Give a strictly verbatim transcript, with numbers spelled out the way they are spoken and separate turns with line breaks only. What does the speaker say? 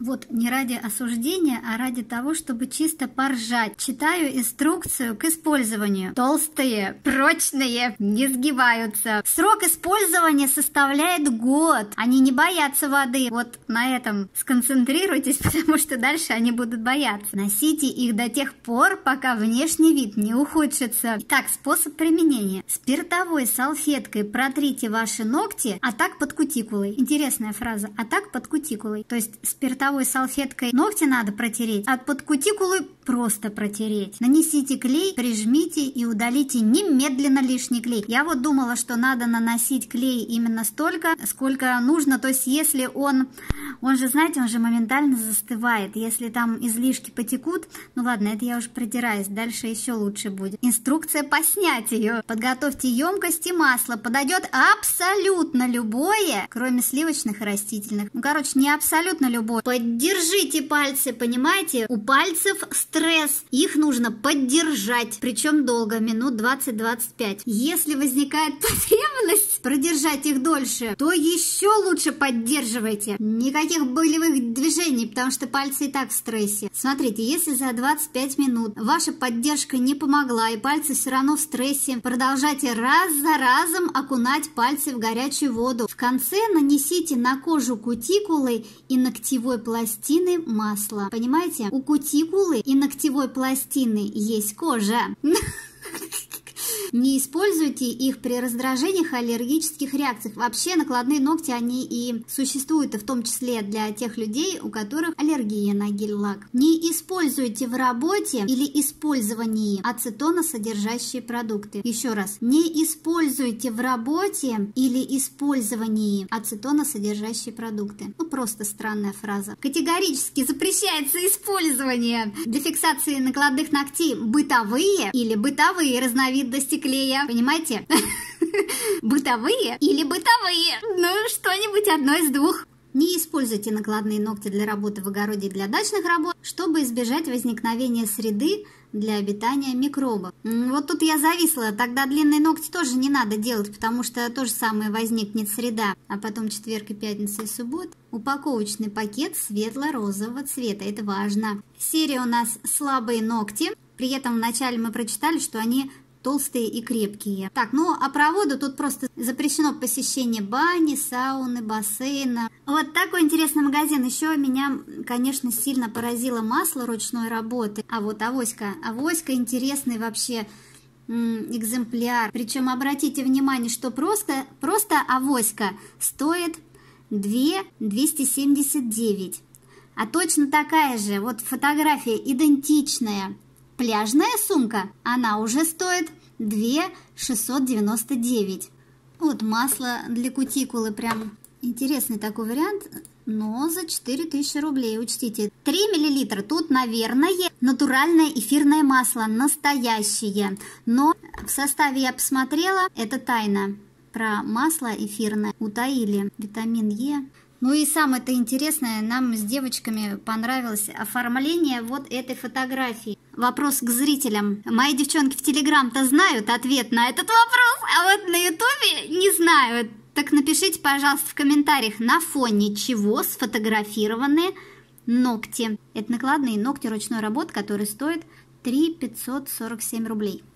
Вот не ради осуждения, а ради того, чтобы чисто поржать. Читаю инструкцию к использованию. Толстые, прочные, не сгибаются. Срок использования составляет год. Они не боятся воды. Вот на этом сконцентрируйтесь, потому что дальше они будут бояться. Носите их до тех пор, пока внешний вид не ухудшится. Итак, способ применения. Спиртовой салфеткой протрите ваши ногти, а так под кутикулой. Интересная фраза. А так под кутикулой. То есть спиртовой салфеткой ногти надо протереть, а под кутикулой просто протереть. Нанесите клей, прижмите и удалите немедленно лишний клей. Я вот думала, что надо наносить клей именно столько, сколько нужно. То есть если он, он же, знаете, он же моментально застывает. Если там излишки потекут, ну ладно, это я уже придираюсь, дальше еще лучше будет. Инструкция по снятию. Подготовьте емкость и масло. Подойдет абсолютно любое, кроме сливочных и растительных. Ну, короче, не абсолютно любое. Поддержите пальцы, понимаете? У пальцев стресс. Их нужно поддержать. Причем долго, минут двадцать-двадцать пять. Если возникает потребность продержать их дольше, то еще лучше поддерживайте. Никаких болевых движений, потому что пальцы и так в стрессе. Смотрите, если за двадцать пять минут ваша поддержка не помогла, и пальцы все равно в стрессе, продолжайте раз за разом окунать пальцы в горячую воду. В конце нанесите на кожу кутикулы и ногтевой пластины масло. Понимаете? У кутикулы и ногтевой пластины есть кожа. Не используйте их при раздражениях и аллергических реакциях. Вообще накладные ногти, они и существуют, и в том числе для тех людей, у которых аллергия на гель-лак. Не используйте в работе или использовании ацетоносодержащие продукты. Еще раз, не используйте в работе или использовании ацетоносодержащие продукты. Ну, просто странная фраза. Категорически запрещается использование для фиксации накладных ногтей бытовые или бытовые разновидности клея, понимаете? Бытовые или бытовые? Ну, что-нибудь одно из двух. Не используйте накладные ногти для работы в огороде и для дачных работ, чтобы избежать возникновения среды для обитания микробов. Вот тут я зависла, тогда длинные ногти тоже не надо делать, потому что то же самое возникнет среда, а потом четверг и пятница и суббота. Упаковочный пакет светло-розового цвета, это важно. Серия у нас слабые ногти, при этом вначале мы прочитали, что они толстые и крепкие. Так, ну а про воду тут просто запрещено посещение бани, сауны, бассейна. Вот такой интересный магазин. Еще меня, конечно, сильно поразило масло ручной работы. А вот авоська. Авоська интересный вообще м, экземпляр. Причем обратите внимание, что просто, просто авоська стоит две тысячи двести семьдесят девять. А точно такая же, вот фотография идентичная. Пляжная сумка, она уже стоит две тысячи шестьсот девяносто девять. Вот масло для кутикулы, прям интересный такой вариант, но за четыре тысячи рублей, учтите. три миллилитра, тут, наверное, натуральное эфирное масло, настоящее. Но в составе я посмотрела, это тайна. Про масло эфирное утаили, витамин Е. Ну и самое-то интересное, нам с девочками понравилось оформление вот этой фотографии. Вопрос к зрителям. Мои девчонки в Телеграм-то знают ответ на этот вопрос, а вот на Ютубе не знают. Так напишите, пожалуйста, в комментариях, на фоне чего сфотографированы ногти. Это накладные ногти ручной работы, которые стоят три тысячи пятьсот сорок семь рублей.